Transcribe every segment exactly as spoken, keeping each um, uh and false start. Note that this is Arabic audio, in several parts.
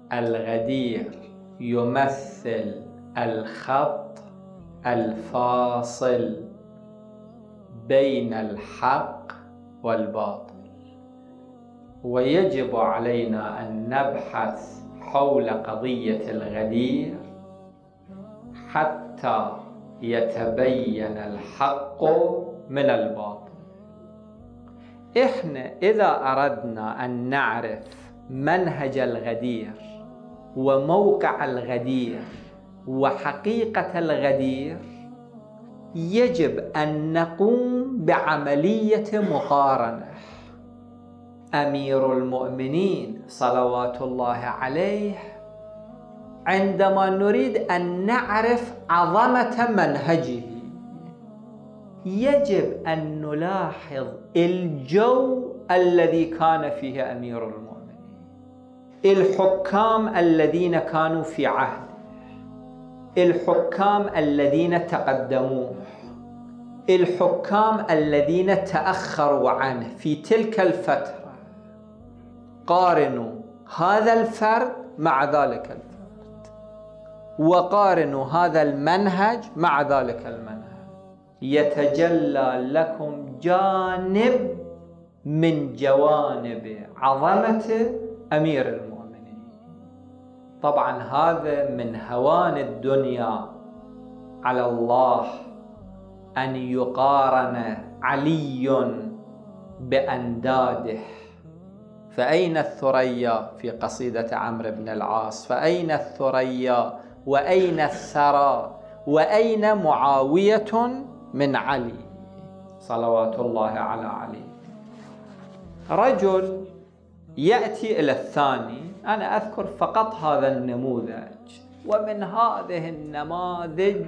الغدير يمثل الخط الفاصل بين الحق والباطل، ويجب علينا أن نبحث حول قضية الغدير حتى يتبين الحق من الباطل. إحنا إذا أردنا أن نعرف منهج الغدير وموقع الغدير وحقيقة الغدير، يجب أن نقوم بعملية مقارنة. أمير المؤمنين صلوات الله عليه عندما نريد أن نعرف عظمة منهجه يجب أن نلاحظ الجو الذي كان فيه أمير المؤمنين، الحكام الذين كانوا في عهده، الحكام الذين تقدموه، الحكام الذين تأخروا عنه في تلك الفترة. قارنوا هذا الفرد مع ذلك الفرد، وقارنوا هذا المنهج مع ذلك المنهج، يتجلى لكم جانب من جوانب عظمة أمير المؤمنين. طبعا هذا من هوان الدنيا على الله أن يقارن علي بأنداده. فأين الثريا في قصيدة عمرو بن العاص؟ فأين الثريا وأين الثرى وأين معاوية من علي صلوات الله على علي؟ رجل يأتي إلى الثاني، أنا أذكر فقط هذا النموذج، ومن هذه النماذج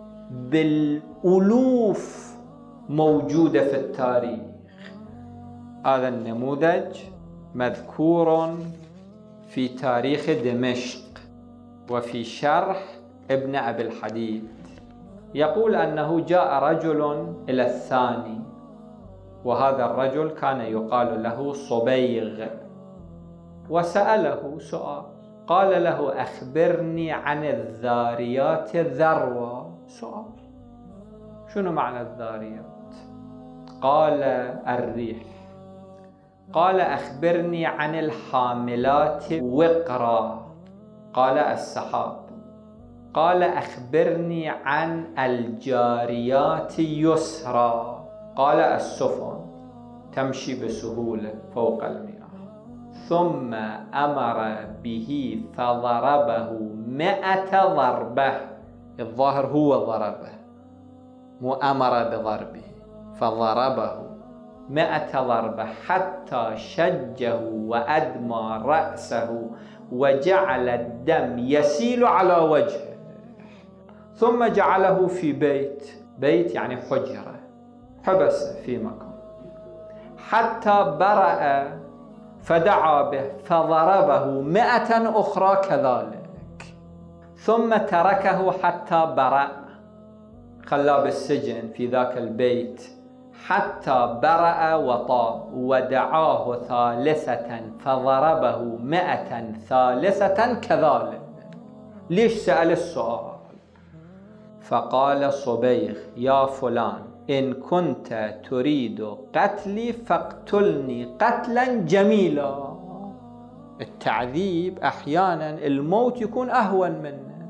بالألوف موجودة في التاريخ. هذا النموذج مذكور في تاريخ دمشق وفي شرح ابن أبي الحديد. يقول أنه جاء رجل إلى الثاني، وهذا الرجل كان يقال له صبيغ، وسأله سؤال، قال له أخبرني عن الذاريات ذروة. سؤال، شنو معنى الذاريات؟ قال الريح. قال أخبرني عن الحاملات وقرا. قال السحاب. قال أخبرني عن الجاريات يسرا. قال السفن تمشي بسهولة فوق المياه. ثم أمر به فضربه مئة ضربة. الظاهر هو ضربه، مو أمر بضربه، فضربه مئة ضربة حتى شجه وأدمى رأسه وجعل الدم يسيل على وجهه. ثم جعله في بيت، بيت يعني حجرة، حبس في مكان حتى برأ، فدعا به فضربه مئة أخرى كذلك، ثم تركه حتى برأ، خلاه بالسجن في ذاك البيت حتى برأ وطاب، ودعاه ثالثة فضربه مئة ثالثة كذلك. ليش سأل السؤال؟ فقال صبيغ يا فلان إن كنت تريد قتلي فاقتلني قتلا جميلا. التعذيب أحيانا الموت يكون أهون منه.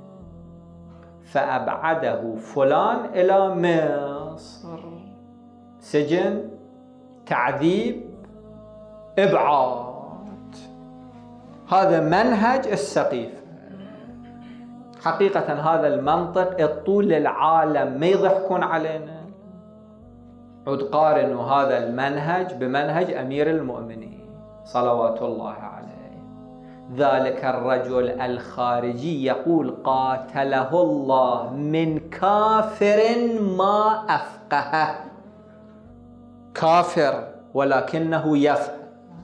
فأبعده فلان إلى مصر، سجن، تعذيب، إبعاد. هذا منهج السقيفة. حقيقة هذا المنطق الطول العالم ما يضحكون علينا. عد قارنوا هذا المنهج بمنهج أمير المؤمنين صلوات الله عليه. ذلك الرجل الخارجي يقول قاتله الله من كافر ما أفقهه. كافر ولكنه يفهم.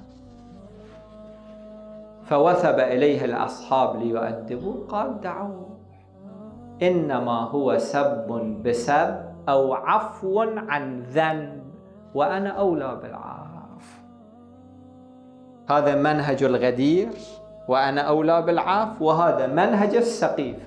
فوثب إليه الأصحاب ليؤدبوه، قال دعوه، إنما هو سب بسب أو عفو عن ذنب، وأنا أولى بالعفو. هذا منهج الغدير وأنا أولى بالعفو، وهذا منهج السقيفة.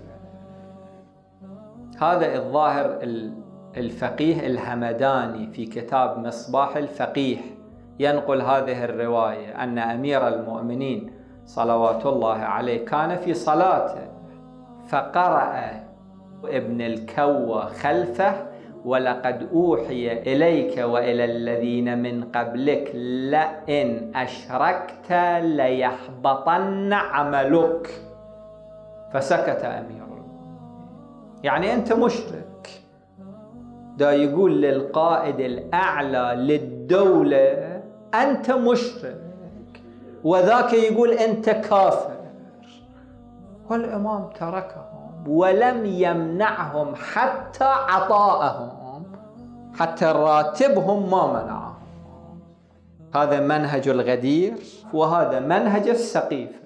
هذا الظاهر الفقيه الهمداني في كتاب مصباح الفقيه ينقل هذه الرواية أن أمير المؤمنين صلوات الله عليه كان في صلاته فقرأ ابن الكوى خلفه: ولقد أوحي إليك وإلى الذين من قبلك لئن أشركت ليحبطن عملك. فسكت أمير المؤمنين. يعني أنت مشرك. دا يقول للقائد الأعلى للدولة أنت مشرك، وذاك يقول أنت كافر. والإمام تركهم ولم يمنعهم حتى عطاءهم، حتى راتبهم ما منعهم. هذا منهج الغدير وهذا منهج السقيف.